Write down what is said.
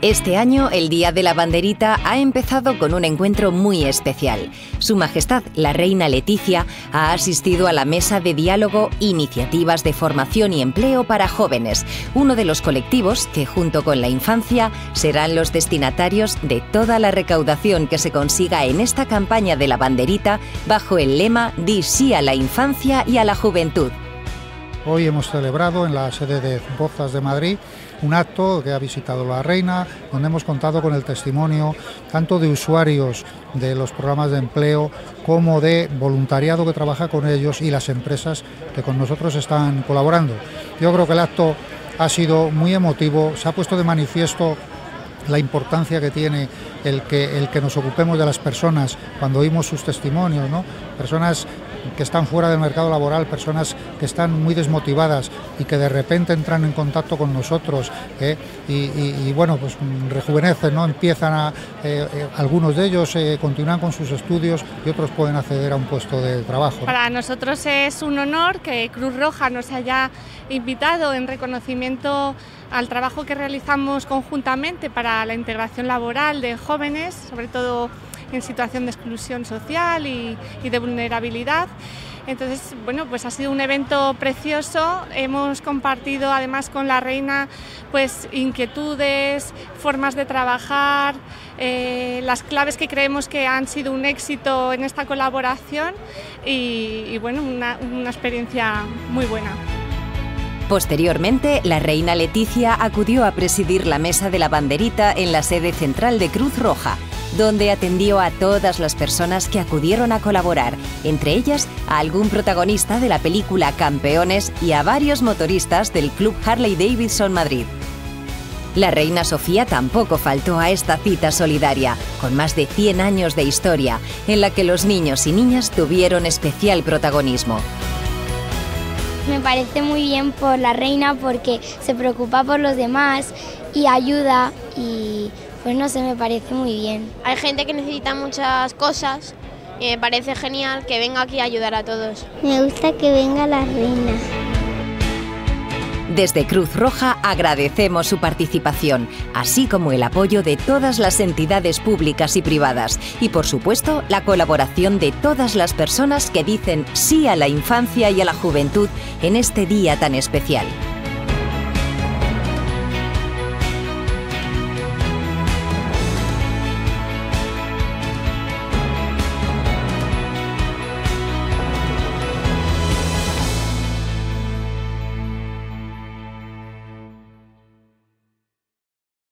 Este año, el Día de la Banderita ha empezado con un encuentro muy especial. Su Majestad, la Reina Letizia, ha asistido a la mesa de diálogo Iniciativas de Formación y Empleo para Jóvenes, uno de los colectivos que, junto con la infancia, serán los destinatarios de toda la recaudación que se consiga en esta campaña de la banderita bajo el lema Di sí a la infancia y a la juventud. Hoy hemos celebrado en la sede de Bozas de Madrid un acto que ha visitado la Reina, donde hemos contado con el testimonio tanto de usuarios de los programas de empleo como de voluntariado que trabaja con ellos y las empresas que con nosotros están colaborando. Yo creo que el acto ha sido muy emotivo, se ha puesto de manifiesto la importancia que tiene el que nos ocupemos de las personas cuando oímos sus testimonios, ¿no? Personas que están fuera del mercado laboral, personas que están muy desmotivadas y que de repente entran en contacto con nosotros y bueno, pues rejuvenecen, ¿no? Empiezan algunos de ellos continúan con sus estudios y otros pueden acceder a un puesto de trabajo. Para nosotros es un honor que Cruz Roja nos haya invitado en reconocimiento al trabajo que realizamos conjuntamente para la integración laboral de jóvenes, sobre todo en situación de exclusión social y de vulnerabilidad. Entonces, bueno, pues ha sido un evento precioso. Hemos compartido además con la Reina pues inquietudes, formas de trabajar, las claves que creemos que han sido un éxito en esta colaboración y bueno, una experiencia muy buena. Posteriormente, la Reina Letizia acudió a presidir la mesa de la banderita en la sede central de Cruz Roja, donde atendió a todas las personas que acudieron a colaborar, entre ellas a algún protagonista de la película Campeones y a varios motoristas del Club Harley Davidson Madrid. La Reina Sofía tampoco faltó a esta cita solidaria, con más de 100 años de historia, en la que los niños y niñas tuvieron especial protagonismo. Me parece muy bien por la Reina porque se preocupa por los demás y ayuda y pues no sé, me parece muy bien. Hay gente que necesita muchas cosas y me parece genial que venga aquí a ayudar a todos. Me gusta que venga la Reina. Desde Cruz Roja agradecemos su participación, así como el apoyo de todas las entidades públicas y privadas y, por supuesto, la colaboración de todas las personas que dicen sí a la infancia y a la juventud en este día tan especial.